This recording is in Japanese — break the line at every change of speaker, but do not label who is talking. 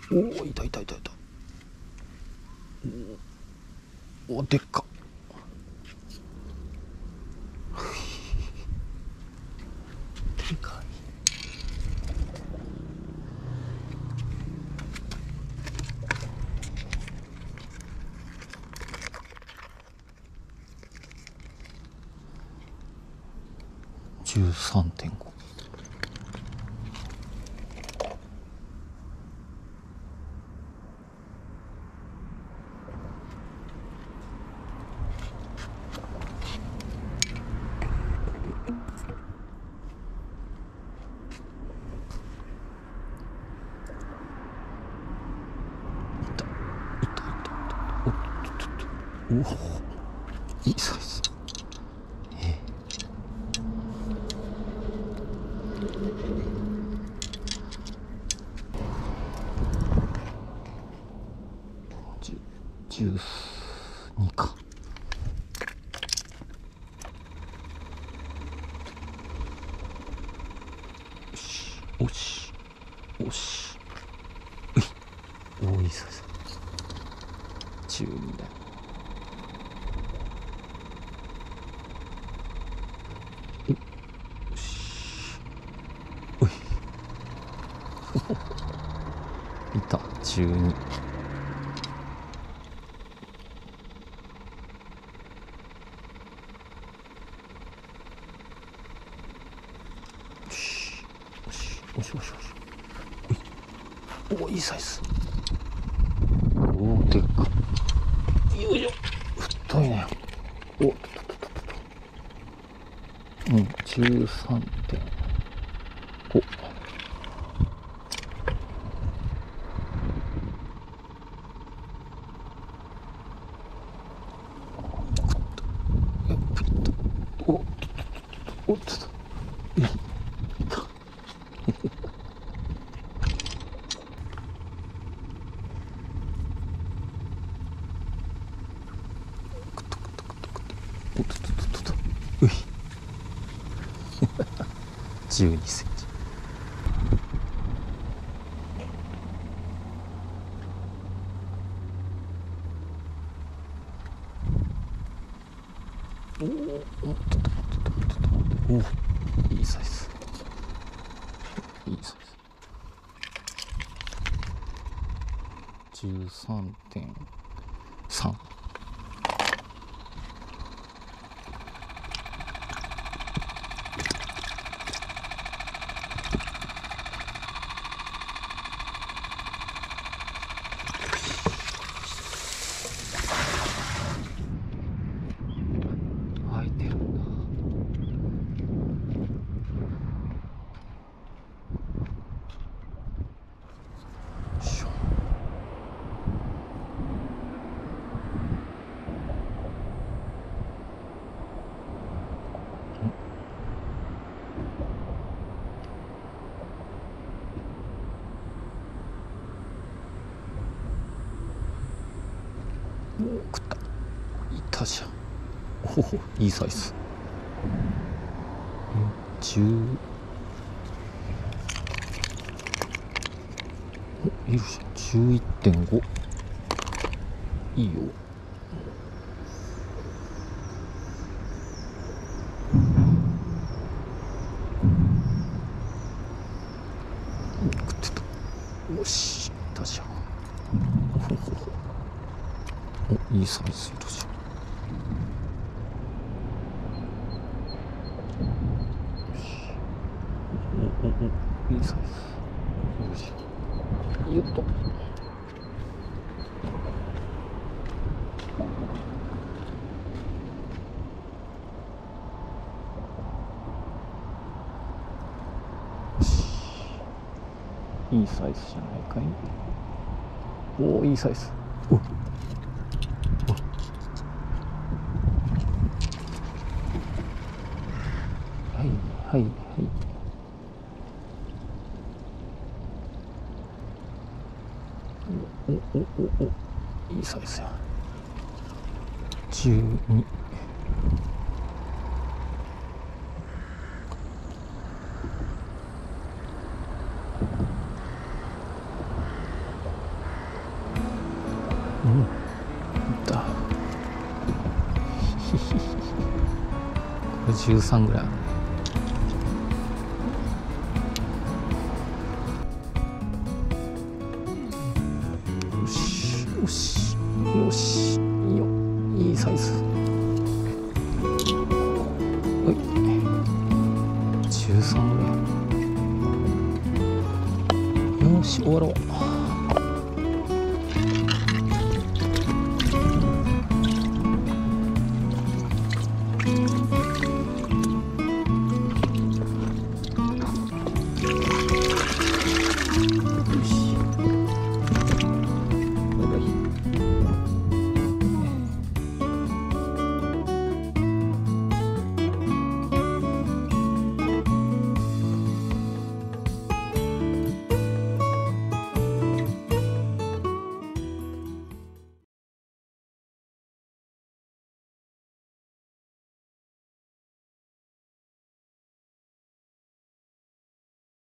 おお、いたいたいたいた。おお、でっか。でかい。13.5。おお、いいサイズ。12か。よし、おし、おし。おい、いいサイズ。12だよ。よし、おい。いた、12。よし、よしよしよし。おお、いいサイズ。おお、でっか。よいしょ。太いね。おっとっとっとっと。13.5。おっとっとっと。おっとっと。おっとっとっとっと。うい。12センチ。おお、おっとっとっとっとっと。おお、いいサイズ。いいサイズ。13.3。開いてるんだ。よいしょ。おお、食った。いたじゃん。おお、いいサイズ。10。お、いるじゃん。11.5。いいよ。食ってた。よし、いたじゃん。お、いいサイズいるじゃん。お、いいサイズ。よし。よっと。いいサイズじゃないかい。おお、いいサイズ。おお、はいはいはい。おおおお、いいサイズや。12。 13ぐらいあるね。